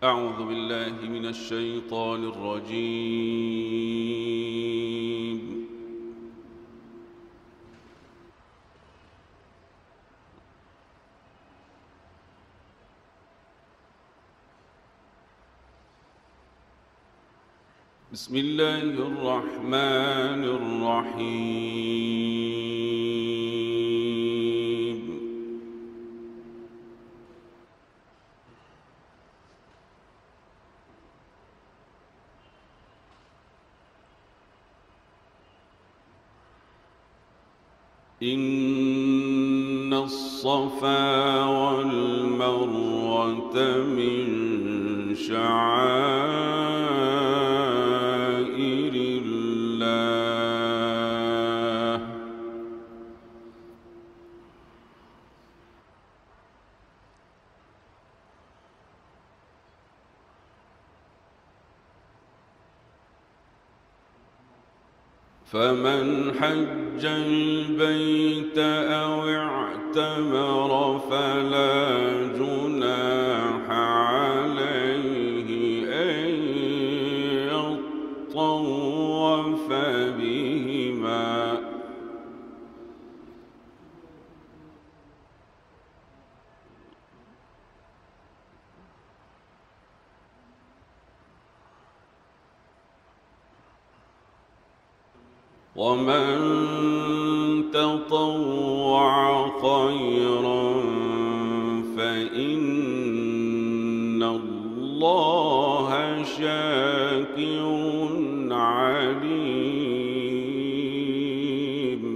أعوذ بالله من الشيطان الرجيم. بسم الله الرحمن الرحيم. إن الصفا والمروة من شعائر الله فمن حج البيت أو اعتمر فلا جناح عليه أن يطوف بهما ومن تطوع خيرا فإن الله شاكر عليم.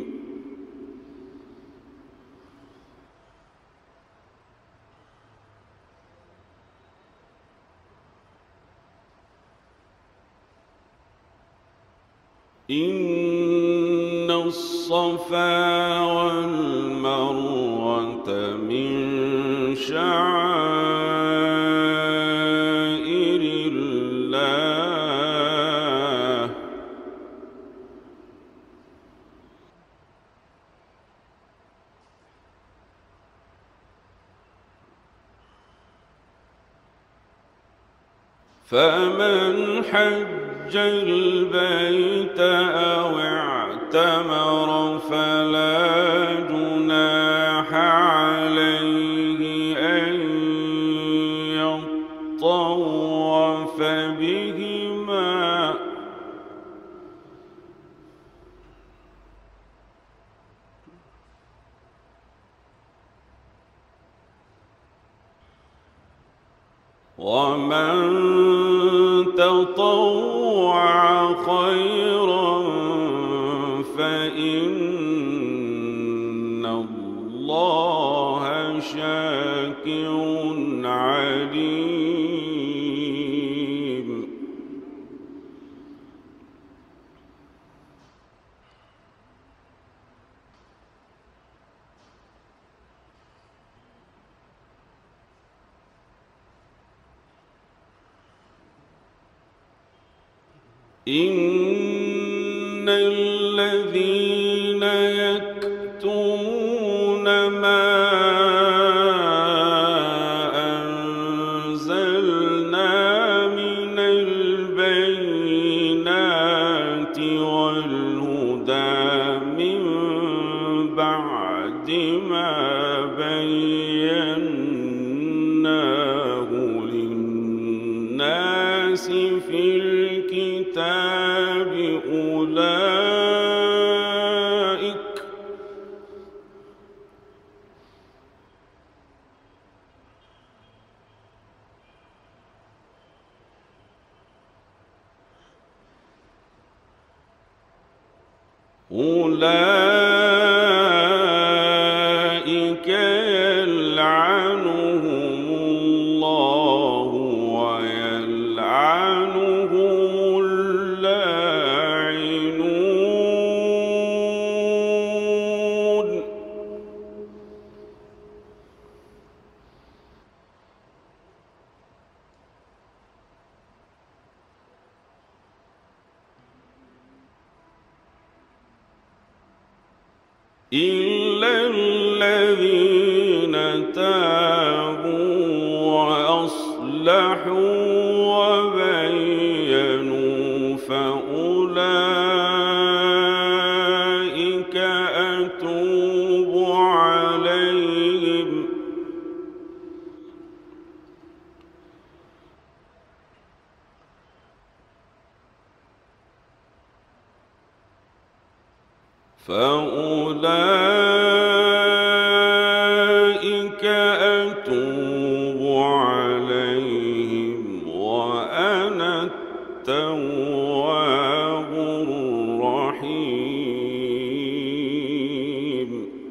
إن الصفا والمروة من شعائر الله فمن حج البيت أو اعتمر فلا جناح عليه أن يطوف بهما ومن تطوع خيرا فإن الله شاكر عليم. إن الذين يكتمون ما أنزلنا من البينات والهدى من بعد ما بيناه للناس في الكتاب أولئك يلعنهم الله ويلعنهم اللاعنون. إلا الذين تابوا وأصلحوا فأولئك أتوب عليهم وأنا التواب الرحيم.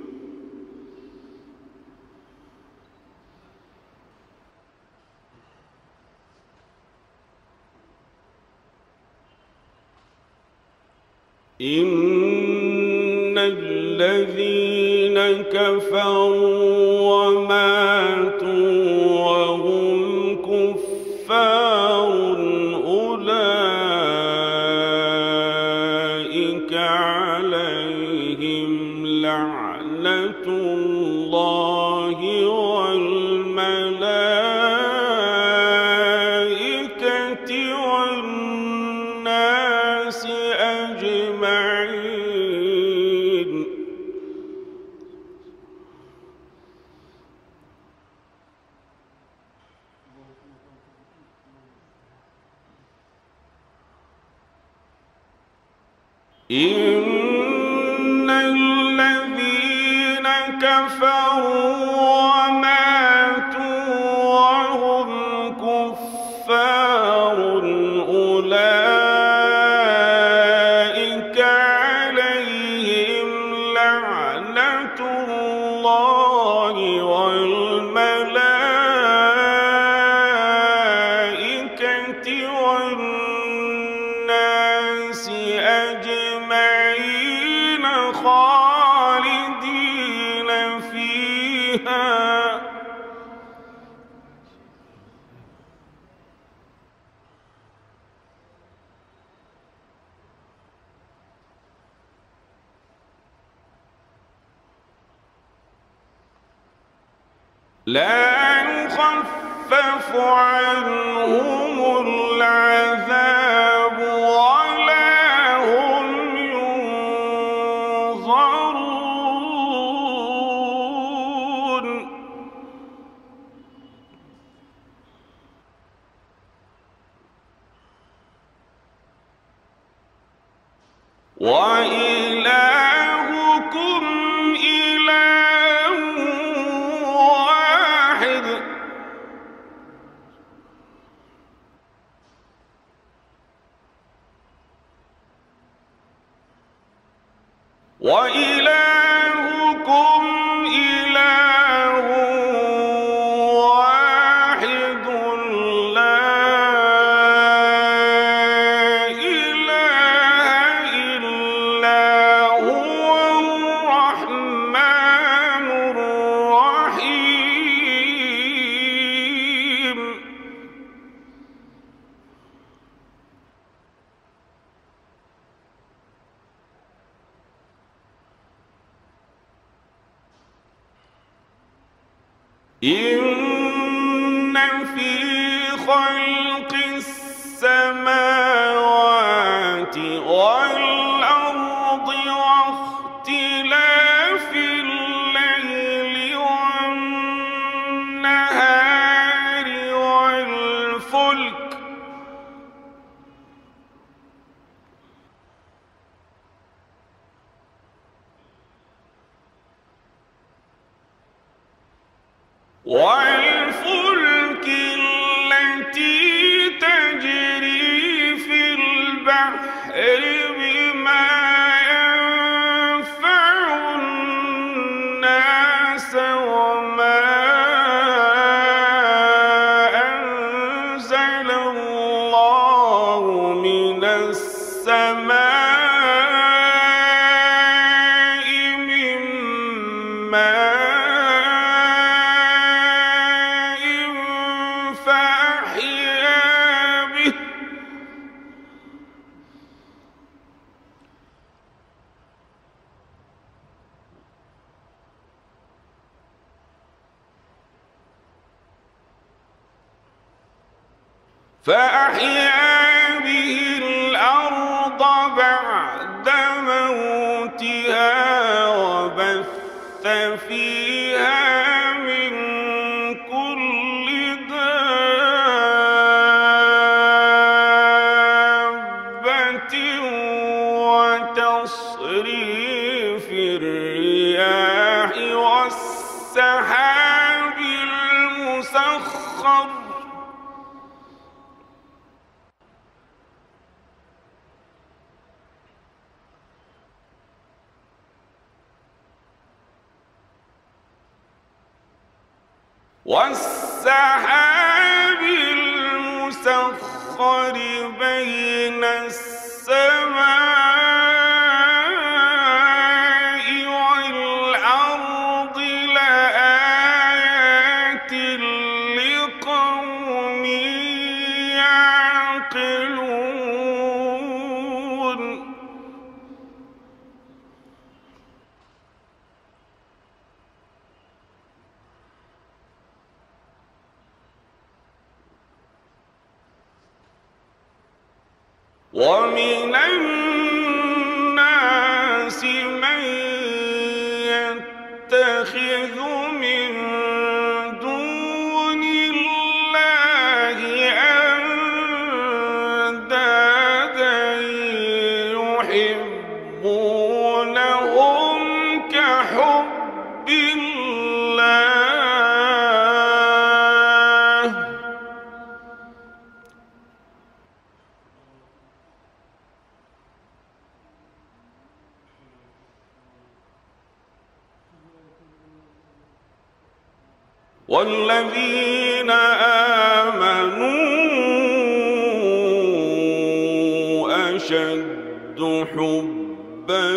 إن الذين كفروا وماتوا وهم كفار أولئك عليهم لعنة الله والملائكة والناس أجمعين. إن الذين كفروا وماتوا وهم كفار أولئك عليهم لعنة الله والملائكة والناس أجمعين خالدين فيها. لا يخفف عنهم العذاب ولا هم ينظرون. وإلهكم إله واحد وإلهكم إله واحد لا إله إلا هو الرحمن الرحيم. إن في خلق السماوات والأرض واختلاف الليل والنهار والفلك التي تجري في البحر بما ينفع الناس وما أنزل الله من السماء من ماء فأحيا به الأرض بعد موتها وبث فيها من كل دابة وتصريف مسخر والسحاب المسخر بين السماء والأرض لآيات لقوم يعقلون ومن الناس من يتخذ من دون الله أندادا يحبونهم كحب الله والذين آمنوا أشد حبا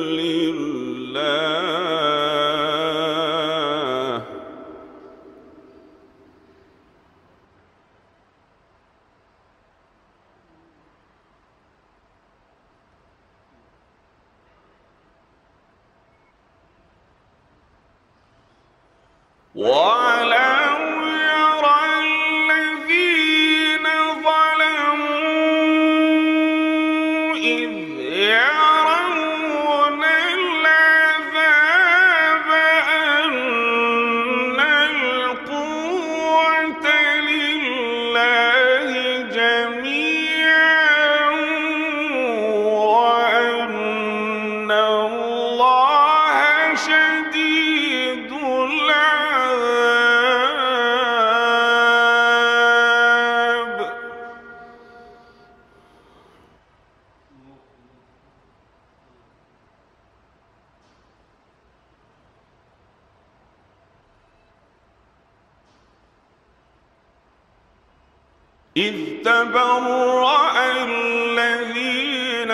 لله ولو يرى الذين ظلموا إذ يرون العذاب أن القوة لله جميعا وأن الله شديد العذاب إذ تبرأ الذين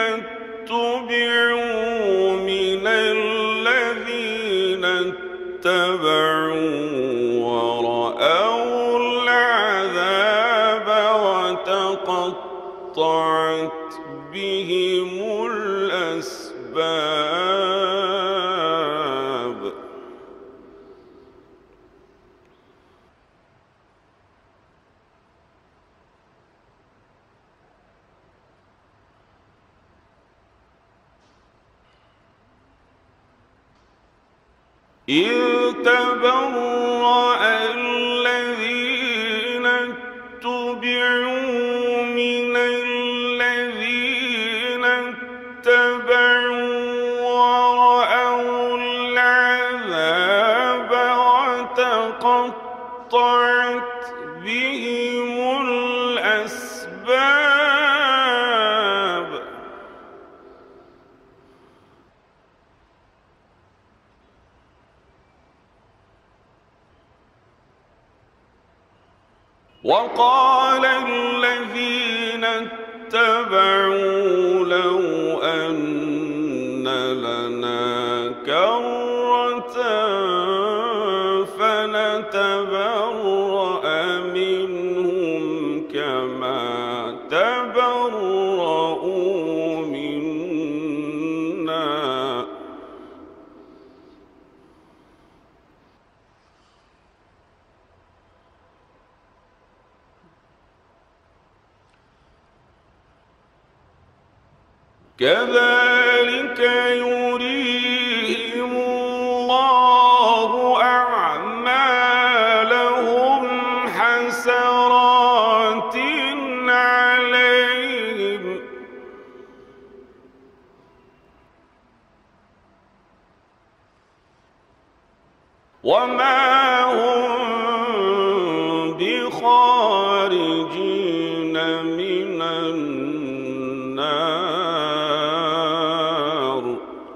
اتبعوا من الذين اتبعوا ورأوا العذاب وتقطعت بهم الأسباب إذ تبرأ الذين اتبعوا من الذين اتبعوا ورأوا العذاب وتقطعت بهم الأسباب وقال الذين اتبعوا لو أن لنا كرة فنتبرأ منهم كما تبرؤوا منا كذلك يريهم الله أعمالهم حسرات عليهم وما هم بخارجين من النار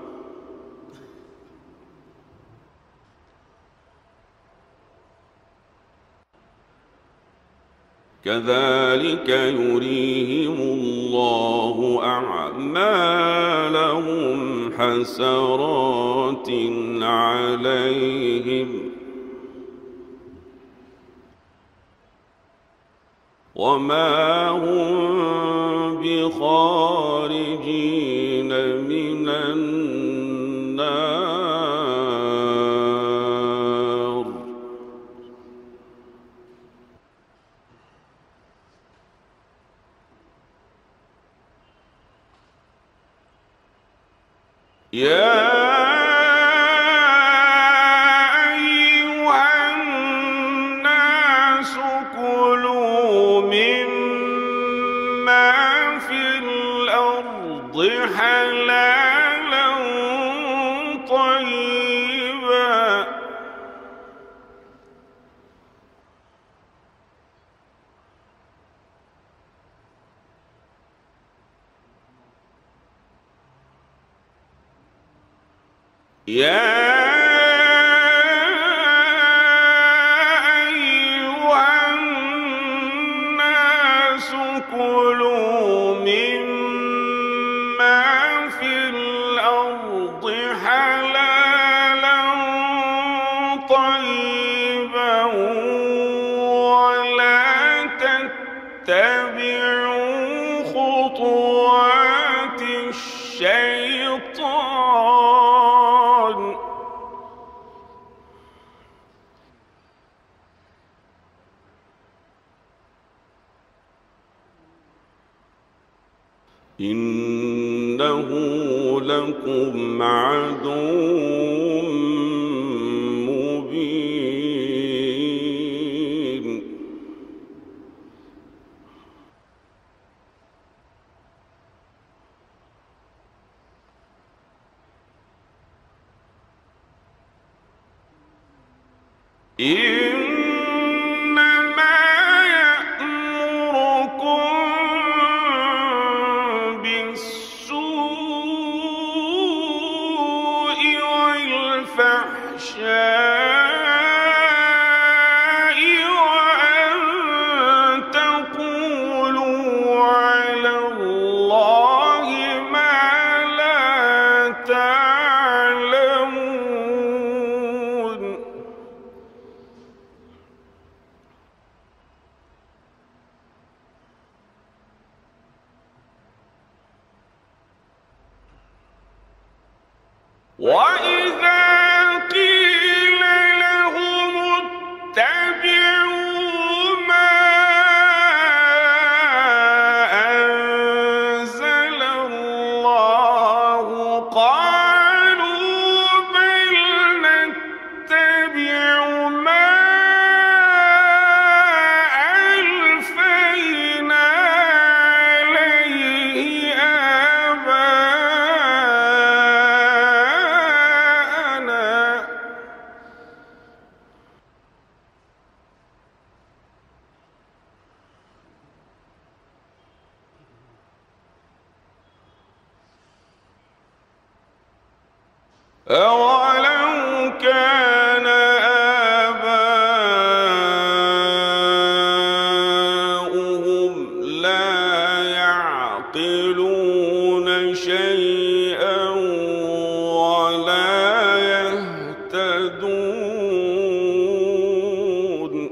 كذلك يريهم الله أعمالهم حسرات عليهم وما هم بخارجين من النار يا أيها الناس كلوا مما في الأرض حلالا طيبا يا أيها الناس كلوا مما في الأرض حلالا طيبا ولا تتبعوا خطوات الشيطان إنه لكم عدو مبين إنما يأمركم بالسوء والفحشاء وأن تقولوا على الله ما لا تعلمون وإذا قيل لهم اتبعوا ما أنزل الله قالوا بل نتبع ما ألفينا عليه آباءنا أولو كان آباؤهم لا يعقلون شيئا ولا يهتدون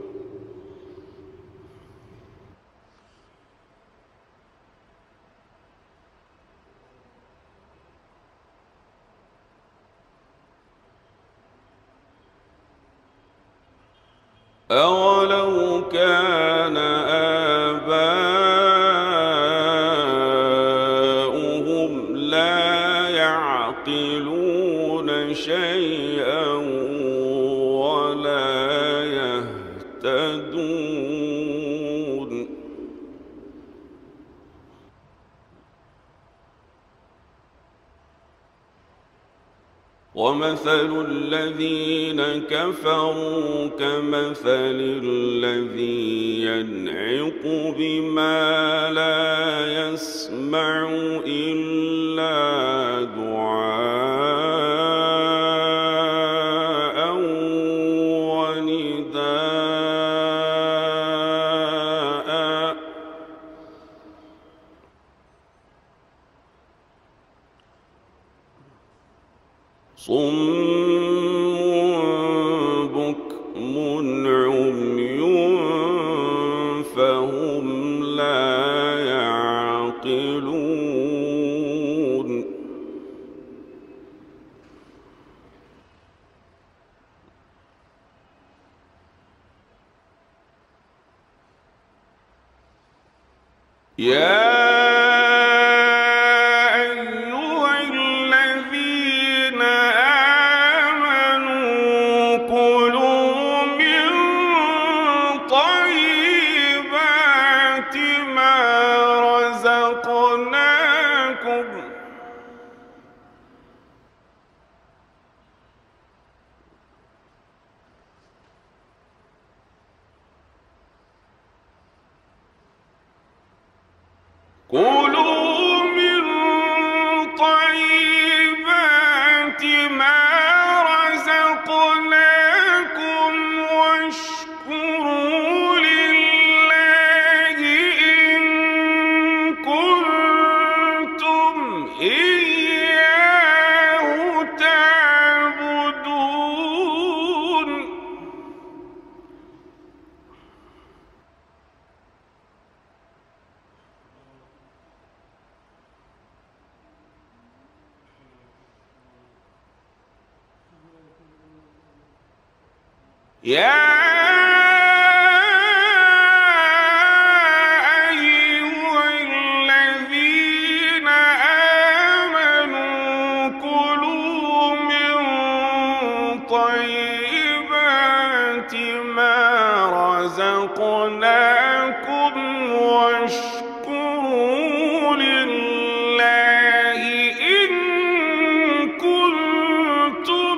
أولو كان آباؤهم لا يعقلون شيئا ولا يهتدون ومثل الذين كفروا كمثل الذي ينعق بما لا يسمع إلا دعاء ونداء صم بكم عمي فهم لا يعقلون يا كلوا من طيبات ما رزقناكم واشكروا لله إن كنتم إياه تعبدون يا أيها الذين آمنوا كلوا من طيبات ما رزقناكم واشكروا لله إن كنتم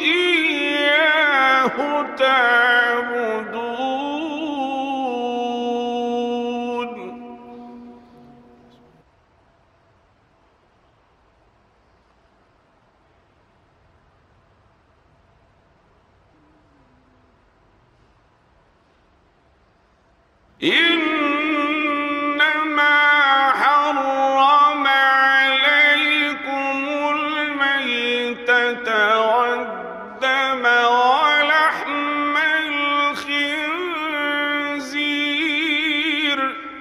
إياه تعبدون إنما حرم عليكم الميتة والدم ولحم الخنزير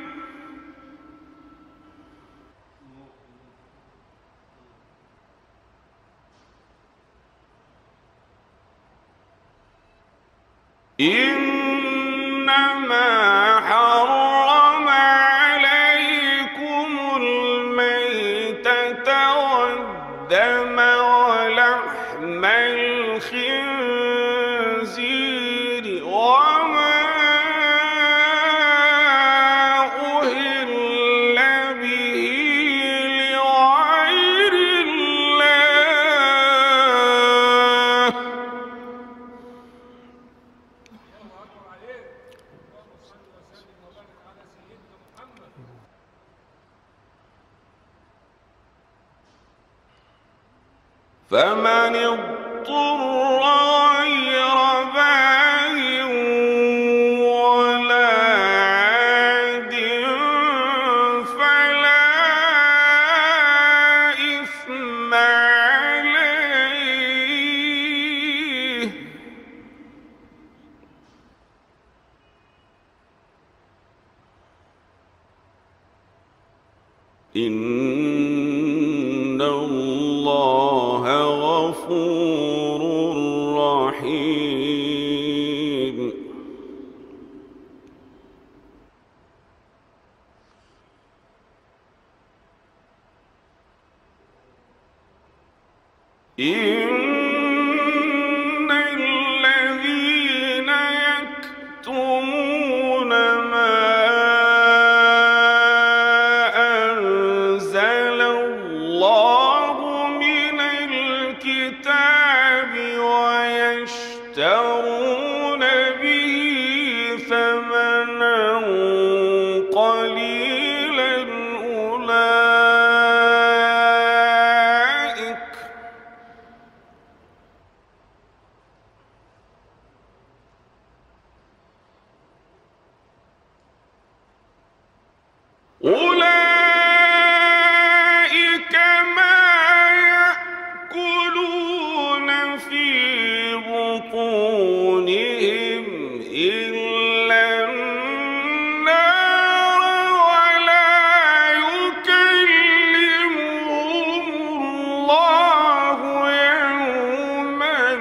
إنما حرم عليكم الميتة والدم ولحم الخنزير وما أهل به لغير الله فمن اضطر غير باغ ولا عاد فلا إثم عليه إن الله غفور رحيم إن الذين يكتمون ما أنزل الله من الكتاب أولئك ما يأكلون في بطونهم إلا النار ولا يكلمهم الله يوم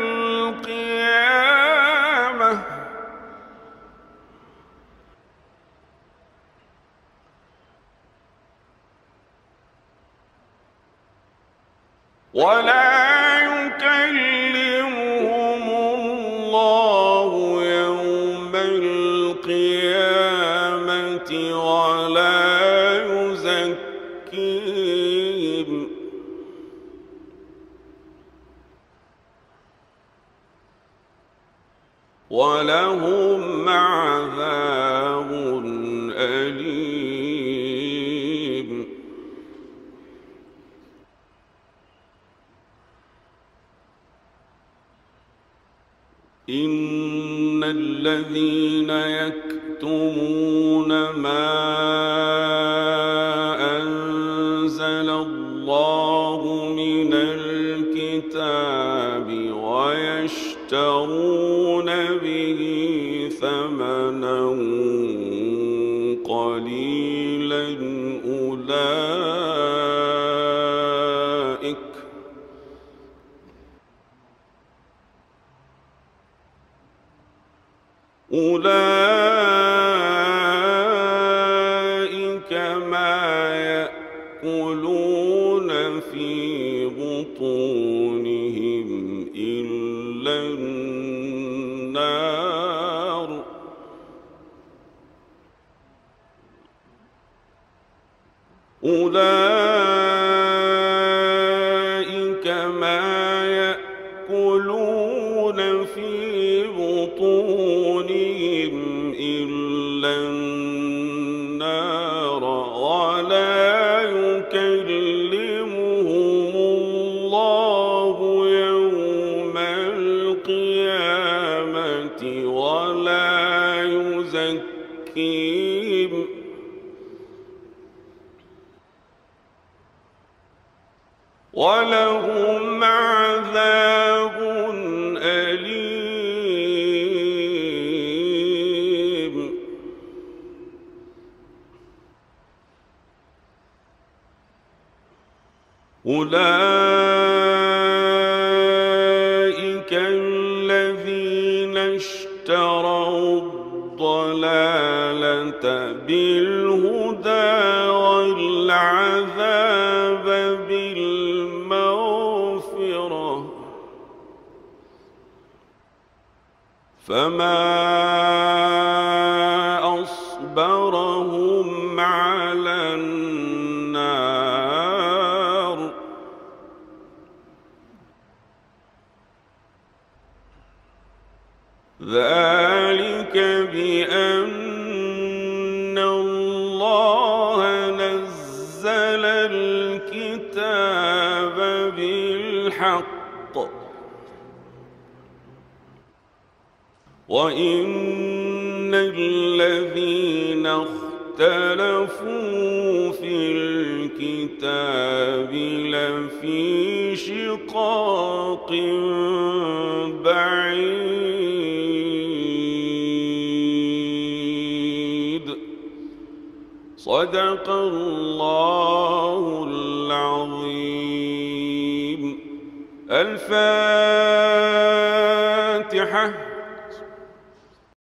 القيامة ولا يزكيهم ولهم عذاب أليم. إن الذين يكتمون ما أنزل الله من الكتاب ويشترون به ثمنا قليلا أولئك ما يأكلون في بطونهم إلا النار أولئك ما يأكلون في بطونهم إلا النار ولا يكلمهم الله يوم القيامة ولا يزكيهم ولهم عذاب أليم. أولئك الذين اشتروا الضلالة بالهدى والعذاب بالمغفرة فما أصبرهم على النار ذلك بأن الله نزل الكتاب بالحق وإن الذين اختلفوا في الكتاب لفي شقاق بعيد. صدق الله العظيم. الفاتحة.